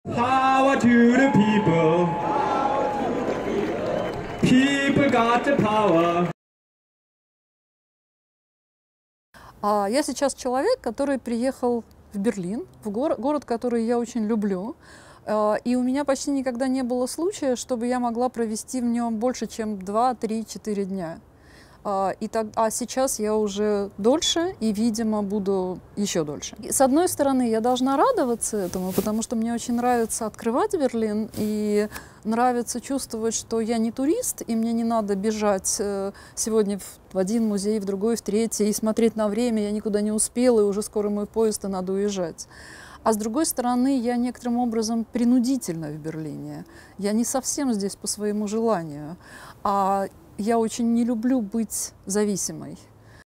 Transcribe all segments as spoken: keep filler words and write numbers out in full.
Power to the people. People got the power. А я сейчас человек, который приехал в Берлин, в город, город, который я очень люблю. И у меня почти никогда не было случая, чтобы я могла провести в нем больше, чем два, три, четыре дня. И так, а сейчас я уже дольше и, видимо, буду еще дольше. И с одной стороны, я должна радоваться этому, потому что мне очень нравится открывать Берлин, и нравится чувствовать, что я не турист, и мне не надо бежать сегодня в один музей, в другой, в третий, и смотреть на время, я никуда не успела, и уже скоро мой поезд, и надо уезжать. А с другой стороны, я некоторым образом принудительна в Берлине. Я не совсем здесь по своему желанию. А я очень не люблю быть зависимой.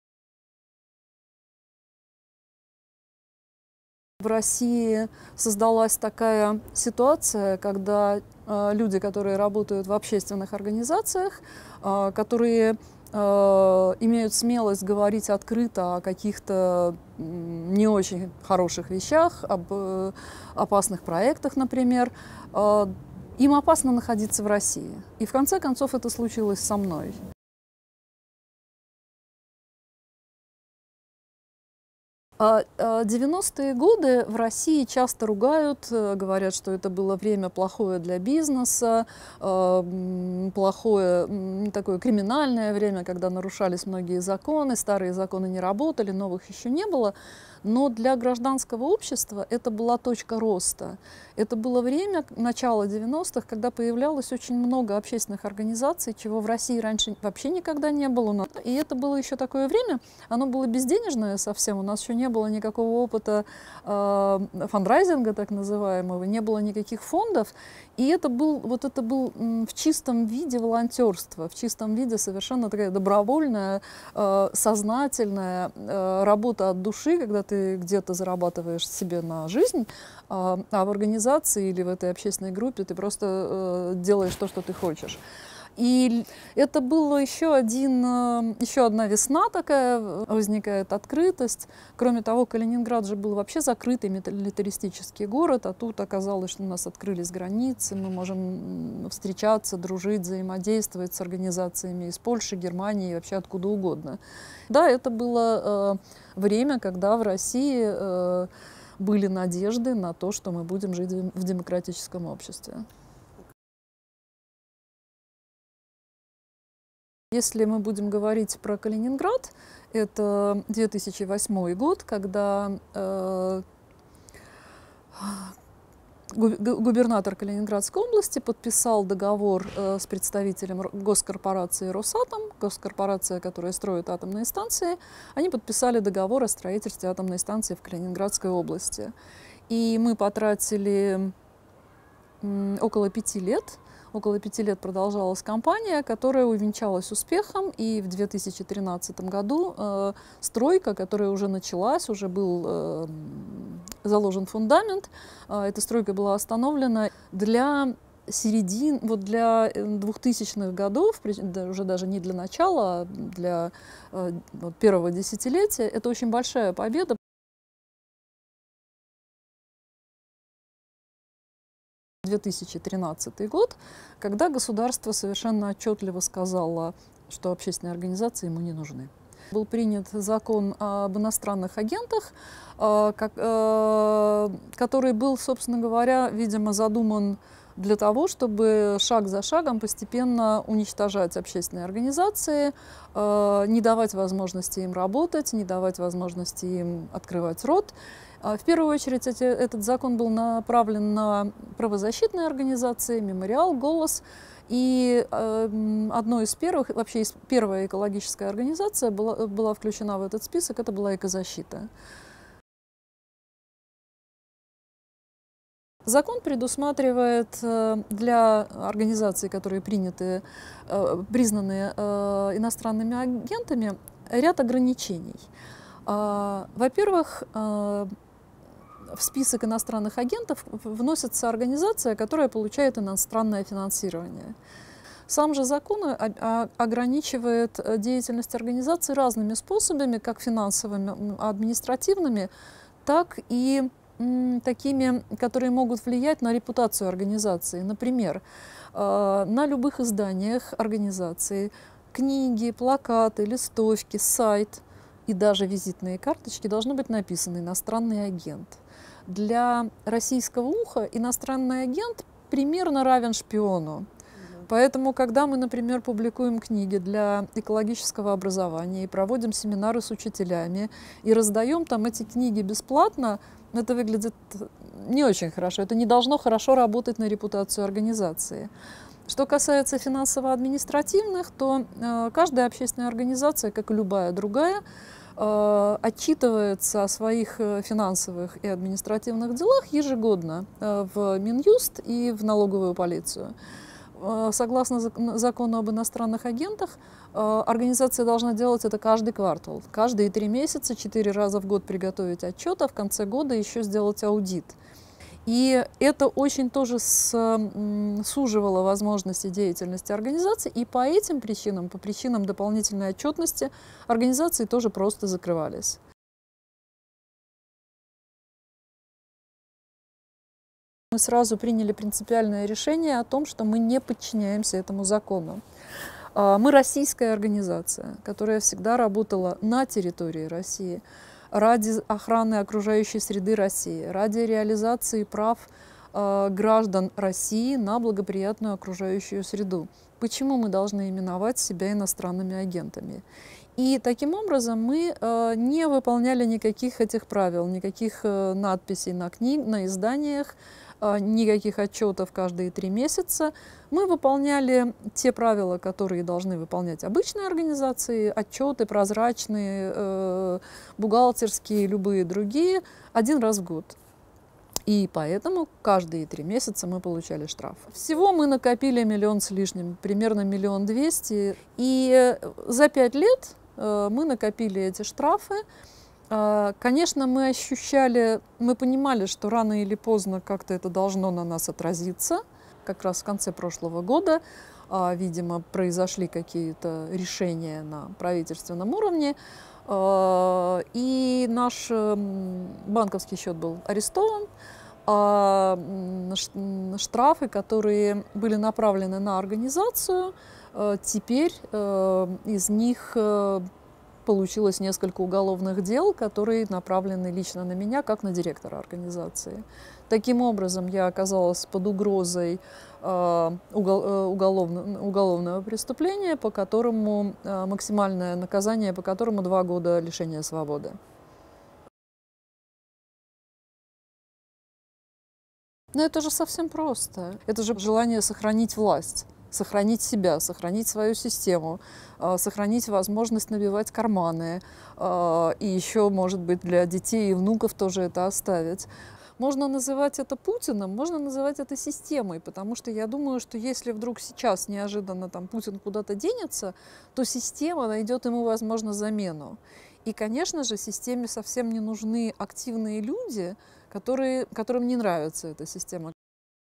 В России создалась такая ситуация, когда э, люди, которые работают в общественных организациях, э, которые э, имеют смелость говорить открыто о каких-то э, не очень хороших вещах, об э, опасных проектах, например, э, им опасно находиться в России. И в конце концов это случилось со мной. девяностые годы в России часто ругают, говорят, что это было время плохое для бизнеса, плохое, не такое криминальное время, когда нарушались многие законы, старые законы не работали, новых еще не было. Но для гражданского общества это была точка роста. Это было время, начало девяностых, когда появлялось очень много общественных организаций, чего в России раньше вообще никогда не было. И это было еще такое время, оно было безденежное совсем, у нас еще не было никакого опыта э, фандрайзинга, так называемого, не было никаких фондов. И это был, вот это был в чистом виде волонтерство, в чистом виде совершенно такая добровольная, э, сознательная э, работа от души, когда ты где-то зарабатываешь себе на жизнь, а, а в организации или в этой общественной группе ты просто э, делаешь то, что ты хочешь. И это было еще, один, еще одна весна такая, возникает открытость. Кроме того, Калининград же был вообще закрытый милитаристический город, а тут оказалось, что у нас открылись границы, мы можем встречаться, дружить, взаимодействовать с организациями из Польши, Германии и вообще откуда угодно. Да, это было э, время, когда в России э, были надежды на то, что мы будем жить в демократическом обществе. Если мы будем говорить про Калининград, это две тысячи восьмой год, когда э, губернатор Калининградской области подписал договор э, с представителем госкорпорации «Росатом», госкорпорация, которая строит атомные станции. Они подписали договор о строительстве атомной станции в Калининградской области. И мы потратили э, около пяти лет. Около пяти лет продолжалась кампания, которая увенчалась успехом, и в две тысячи тринадцатом году э, стройка, которая уже началась, уже был э, заложен фундамент, э, эта стройка была остановлена для середин, вот для двухтысячных годов, уже даже не для начала, а для э, вот, первого десятилетия. Это очень большая победа. две тысячи тринадцатый год, когда государство совершенно отчетливо сказало, что общественные организации ему не нужны. Был принят закон об иностранных агентах, который был, собственно говоря, видимо, задуман для того, чтобы шаг за шагом постепенно уничтожать общественные организации, не давать возможности им работать, не давать возможности им открывать рот. В первую очередь эти, этот закон был направлен на правозащитные организации, «Мемориал», «Голос». И э, одной из первых, вообще первая экологическая организация была, была включена в этот список, это была «Экозащита». Закон предусматривает для организаций, которые приняты, признаны иностранными агентами, ряд ограничений. Во-первых, в список иностранных агентов вносится организация, которая получает иностранное финансирование. Сам же закон ограничивает деятельность организации разными способами, как финансовыми, административными, так и м, такими, которые могут влиять на репутацию организации. Например, э, на любых изданиях организации книги, плакаты, листовки, сайт и даже визитные карточки должны быть написаны «иностранный агент». Для российского уха иностранный агент примерно равен шпиону. Поэтому, когда мы, например, публикуем книги для экологического образования и проводим семинары с учителями и раздаем там эти книги бесплатно, это выглядит не очень хорошо. Это не должно хорошо работать на репутацию организации. Что касается финансово-административных, то э, каждая общественная организация, как и любая другая, э, отчитывается о своих финансовых и административных делах ежегодно э, в Минюст и в налоговую полицию. Согласно закону об иностранных агентах, организация должна делать это каждый квартал. Каждые три месяца, четыре раза в год приготовить отчет, а в конце года еще сделать аудит. И это очень тоже суживало возможности деятельности организации, и по этим причинам, по причинам дополнительной отчетности, организации тоже просто закрывались. Мы сразу приняли принципиальное решение о том, что мы не подчиняемся этому закону. Мы российская организация, которая всегда работала на территории России ради охраны окружающей среды России, ради реализации прав граждан России на благоприятную окружающую среду. Почему мы должны именовать себя иностранными агентами? И таким образом мы э, не выполняли никаких этих правил, никаких э, надписей на книг, на изданиях, э, никаких отчетов каждые три месяца. Мы выполняли те правила, которые должны выполнять обычные организации, отчеты прозрачные, э, бухгалтерские, любые другие, один раз в год. И поэтому каждые три месяца мы получали штраф. Всего мы накопили миллион с лишним, примерно миллион двести. И за пять лет мы накопили эти штрафы. Конечно, мы ощущали, мы понимали, что рано или поздно как-то это должно на нас отразиться. Как раз в конце прошлого года, видимо, произошли какие-то решения на правительственном уровне. И наш банковский счет был арестован. А штрафы, которые были направлены на организацию, теперь из них получилось несколько уголовных дел, которые направлены лично на меня, как на директора организации. Таким образом, я оказалась под угрозой уголовного, уголовного преступления, по которому максимальное наказание, по которому два года лишения свободы. Но это же совсем просто. Это же желание сохранить власть, сохранить себя, сохранить свою систему, сохранить возможность набивать карманы. И еще, может быть, для детей и внуков тоже это оставить. Можно называть это Путиным, можно называть это системой, потому что я думаю, что если вдруг сейчас неожиданно там Путин куда-то денется, то система найдет ему, возможно, замену. И, конечно же, системе совсем не нужны активные люди, которые, которым не нравится эта система.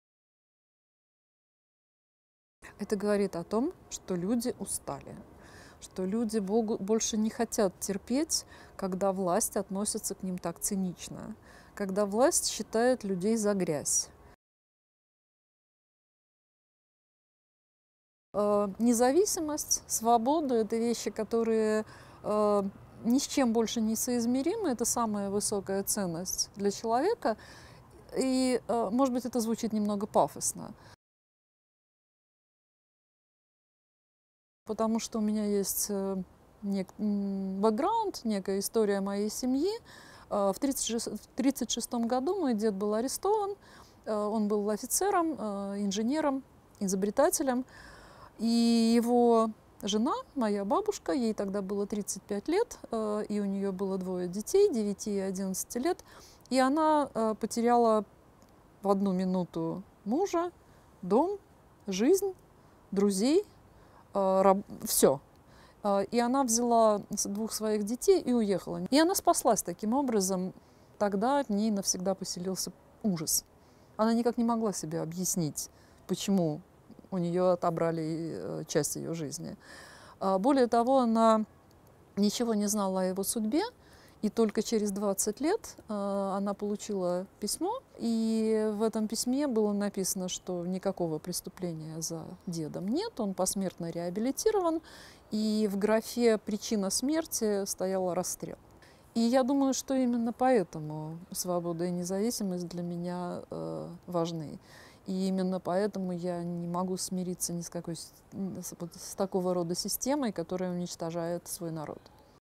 Это говорит о том, что люди устали, что люди больше не хотят терпеть, когда власть относится к ним так цинично, когда власть считает людей за грязь. Независимость, свобода – это вещи, которые ни с чем больше не соизмеримы, это самая высокая ценность для человека. И, может быть, это звучит немного пафосно, потому что у меня есть нек- бэкграунд, некая история моей семьи. В тридцать шестом году мой дед был арестован, он был офицером, инженером, изобретателем, и его жена, моя бабушка, ей тогда было тридцать пять лет, и у нее было двое детей, девяти и одиннадцати лет, и она потеряла в одну минуту мужа, дом, жизнь, друзей, все. И она взяла двух своих детей и уехала. И она спаслась таким образом. Тогда в ней навсегда поселился ужас. Она никак не могла себе объяснить, почему у нее отобрали часть ее жизни. Более того, она ничего не знала о его судьбе И только через двадцать лет э, она получила письмо, и в этом письме было написано, что никакого преступления за дедом нет, он посмертно реабилитирован, и в графе «Причина смерти» стоял расстрел. И я думаю, что именно поэтому свобода и независимость для меня э, важны. И именно поэтому я не могу смириться ни с какой, с, с такого рода системой, которая уничтожает свой народ.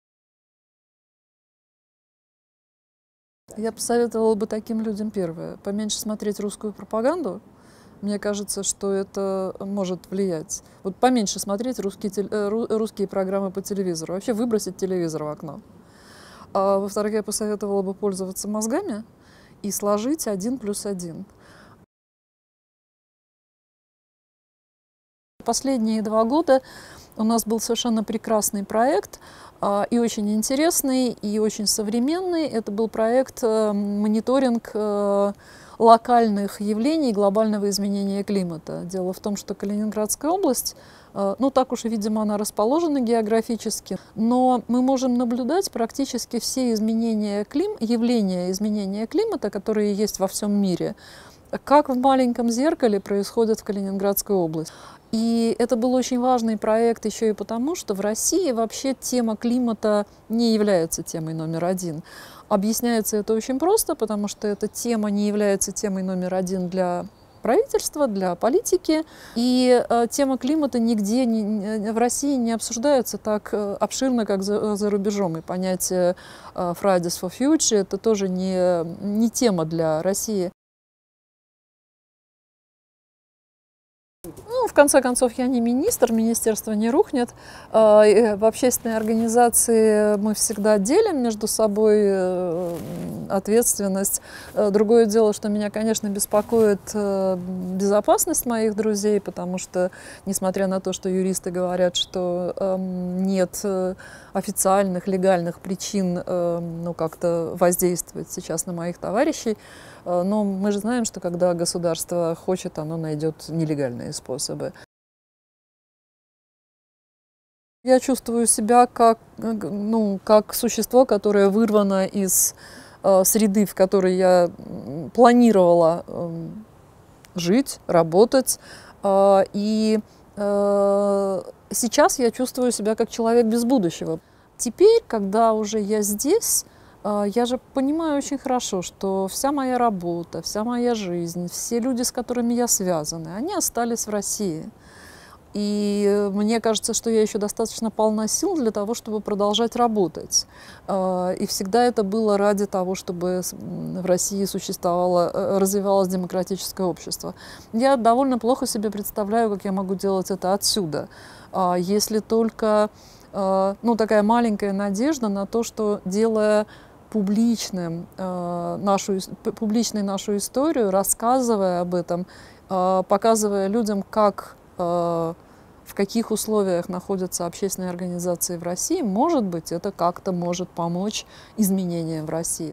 Я посоветовала бы таким людям первое: поменьше смотреть русскую пропаганду. Мне кажется, что это может влиять. Вот поменьше смотреть русские, русские программы по телевизору. Вообще выбросить телевизор в окно. А во-вторых, я посоветовала бы пользоваться мозгами и сложить один плюс один. Последние два года у нас был совершенно прекрасный проект, и очень интересный, и очень современный. Это был проект мониторинг локальных явлений глобального изменения климата. Дело в том, что Калининградская область, ну так уж, видимо, она расположена географически, но мы можем наблюдать практически все изменения клим... явления изменения климата, которые есть во всем мире, как в маленьком зеркале происходят в Калининградской области. И это был очень важный проект еще и потому, что в России вообще тема климата не является темой номер один. Объясняется это очень просто, потому что эта тема не является темой номер один для правительства, для политики. И э, тема климата нигде не, в России не обсуждается так э, обширно, как за, за рубежом. И понятие э, Fridays for Future — это тоже не, не тема для России. Ну, в конце концов, я не министр, министерство не рухнет. В общественной организации мы всегда делим между собой ответственность. Другое дело, что меня, конечно, беспокоит безопасность моих друзей, потому что, несмотря на то, что юристы говорят, что нет официальных, легальных причин, ну, как-то воздействовать сейчас на моих товарищей, но мы же знаем, что когда государство хочет, оно найдет нелегальные способы. Я чувствую себя как, ну, как существо, которое вырвано из э, среды, в которой я планировала э, жить, работать. Э, и э, сейчас я чувствую себя как человек без будущего. Теперь, когда уже я здесь, я же понимаю очень хорошо, что вся моя работа, вся моя жизнь, все люди, с которыми я связана, они остались в России. И мне кажется, что я еще достаточно полна сил для того, чтобы продолжать работать. И всегда это было ради того, чтобы в России существовало, развивалось демократическое общество. Я довольно плохо себе представляю, как я могу делать это отсюда, если только, ну, такая маленькая надежда на то, что, делая публичным, э, нашу, публичной нашу историю, рассказывая об этом, э, показывая людям, как, э, в каких условиях находятся общественные организации в России, может быть, это как-то может помочь изменениям в России.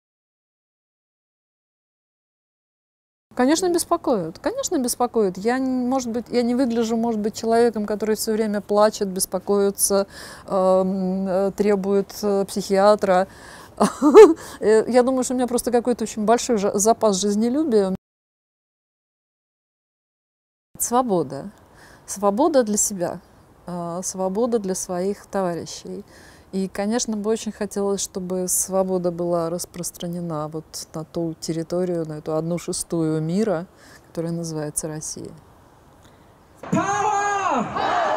Конечно, беспокоит. Конечно, беспокоит. Я, может быть, я не выгляжу, может быть, человеком, который все время плачет, беспокоится, э, требует э, психиатра. Я думаю, что у меня просто какой-то очень большой запас жизнелюбия. Свобода. Свобода для себя. Свобода для своих товарищей. И, конечно, бы очень хотелось, чтобы свобода была распространена вот на ту территорию, на эту одну шестую мира, которая называется Россия. Power!